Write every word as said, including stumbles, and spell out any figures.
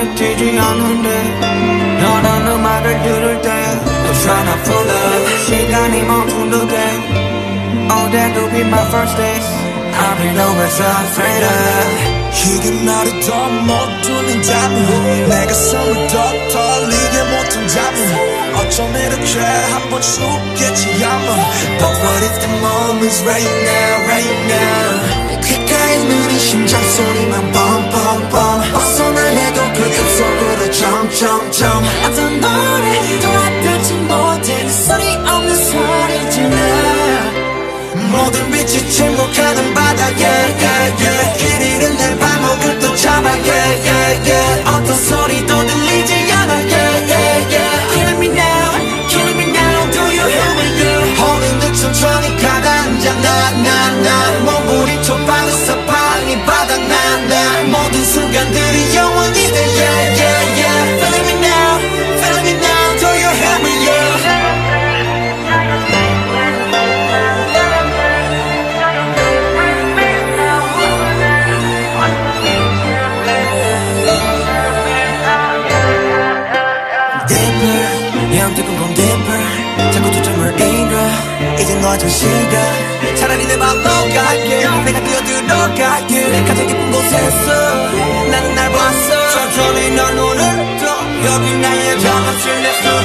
눈에 띄지 않는데 너란 음악을 들을 때 I'm tryna pull up 시간이 멈춘 듯해 Oh that could be my first days I've been always afraid of 이게 나를 더 못 뚫린다면 내 가슴을 더 털리게 못한다면 어쩜 이렇게 한번 죽겠지 아마 But what if the moment's right now, right now 귓가에 느린 심장 소리만 뻔뻔뻔 벗어나려도 그 속으로 점점점 어떤 노래도 알아듣지 못해 소리 없는 소리 질러 모든 빛이 침묵하는 바다 yeah, yeah, yeah. 길 잃은 내 발목을 또 잡아 yeah, yeah, yeah. 어떤 소리도 들리지 않아 yeah, yeah, yeah. Killing me now, killing me now Do you hear me girl 홀린 듯 천천히 가라앉아 나나나 몸부림쳐 바다서 방이 바닥나 나 모든 순간들이 영원히 돼 yeah, yeah, yeah. Feeling me now, feeling me now Do you hear me yeah 뜨거운 딥per 자꾸 초점을 잃어 이제 너 좀 싫어 차라리 내 맘 녹아게 내가 뛰어들어갈게 가장 깊은 곳에서 나는 날 봤어 천천히 널 눈을 떠 여기 나의 잠없이 내